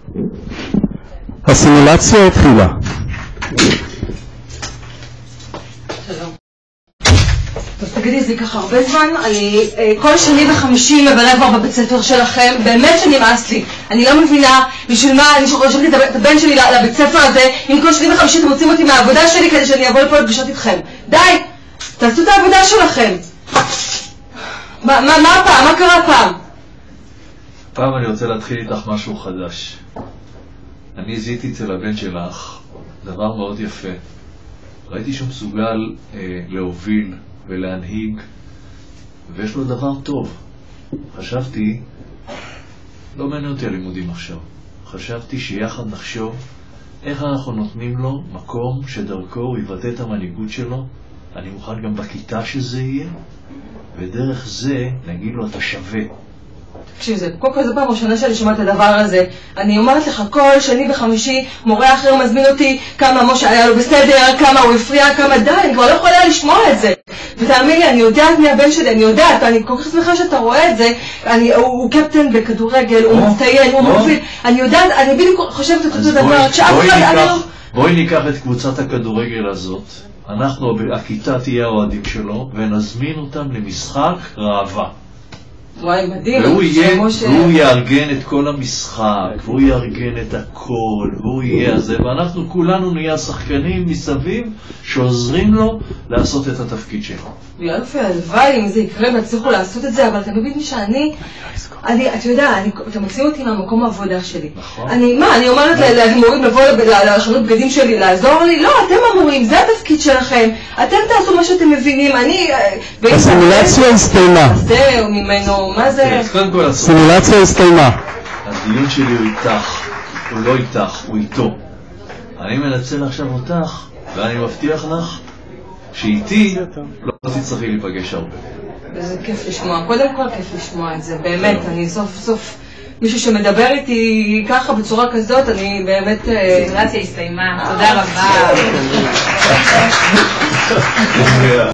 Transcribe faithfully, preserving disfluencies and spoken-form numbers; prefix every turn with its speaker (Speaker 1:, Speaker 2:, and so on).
Speaker 1: הסימולציה התחילה.
Speaker 2: טוב, תגידי, זה ככה הרבה זמן, אני כל שני וחמישי מבלה כבר בבית ספר שלכם, באמת שנמאס לי. אני לא מבינה בשביל מה אני שולחת את הבן שלי לבית ספר הזה, אם כל שני וחמישי אתם מוצאים אותי מהעבודה שלי כדי שאני אבוא לפה לפגישות איתכם. די! תעשו את העבודה שלכם. מה, מה, מה הפעם? מה קרה הפעם?
Speaker 3: פעם אני רוצה להתחיל איתך משהו חדש. אני זיהיתי אצל הבן שלך דבר מאוד יפה. ראיתי שהוא מסוגל אה, להוביל ולהנהיג, ויש לו דבר טוב. חשבתי, לא מעניין אותי הלימודים עכשיו, חשבתי שיחד נחשוב איך אנחנו נותנים לו מקום שדרכו הוא יבטא את המנהיגות שלו. אני מוכן גם בכיתה שזה יהיה, ודרך זה נגיד לו אתה שווה.
Speaker 2: תקשיב, זה כל כך זו פעם ראשונה שאני שומעת את הדבר הזה. אני אומרת לך, כל שני וחמישי מורה אחר מזמין אותי כמה משה היה לו בסדר, כמה הוא הפריע, כמה די, אני כבר לא יכולה לשמוע את זה. ותאמין לי, אני יודעת מי הבן שלי, אני יודעת, אני כל כך שמחה שאתה רואה את זה. אני, הוא, הוא קפטן בכדורגל, הוא מצטיין, הוא מוביל. אני יודעת, אני בדיוק חושבת את אותו דבר.
Speaker 3: בואי ניקח את קבוצת הכדורגל הזאת, אנחנו, הכיתה תהיה האוהדים שלו, ונזמין אותם למשחק ראווה.
Speaker 2: וואי, מדהים.
Speaker 3: והוא, יהיה, והוא יארגן את כל המשחק, והוא יארגן את הכל, והוא יהיה הזה, ואנחנו כולנו נהיה השחקנים מסביב שעוזרים לו לעשות את התפקיד שלו.
Speaker 2: יופי, הלוואי אם זה יקרה והצליחו לעשות את זה, אבל אתה מבין שאני, אני, אתה יודע, אני, אתה מקסים אותי מהמקום העבודה שלי.
Speaker 3: נכון.
Speaker 2: אני, מה, אני אומרת למורים לבוא לחנות בגדים שלי, לעזור לי? לא, אתם המורים, זה התפקיד שלכם. אתם תעשו מה שאתם מבינים, אני...
Speaker 1: הסימולציה הסתיימה.
Speaker 2: זהו, ממנו, מה זה?
Speaker 1: הסימולציה הסתיימה.
Speaker 3: הדיון שלי הוא איתך, הוא לא איתך, הוא איתו. אני מנצל עכשיו אותך, ואני מבטיח לך שאיתי לא תצטרכי להיפגש הרבה.
Speaker 2: זה כיף לשמוע, קודם כל כיף לשמוע את זה, באמת, אני סוף סוף מישהו שמדבר איתי ככה בצורה כזאת, אני באמת...
Speaker 4: הסימולציה הסתיימה, תודה רבה.